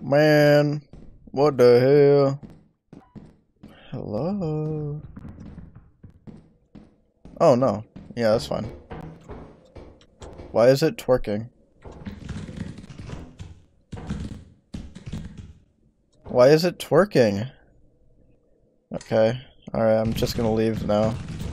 Man, what the hell? Hello? Oh no. Yeah, that's fine. Why is it twerking? Why is it twerking? Okay. Alright, I'm just gonna leave now.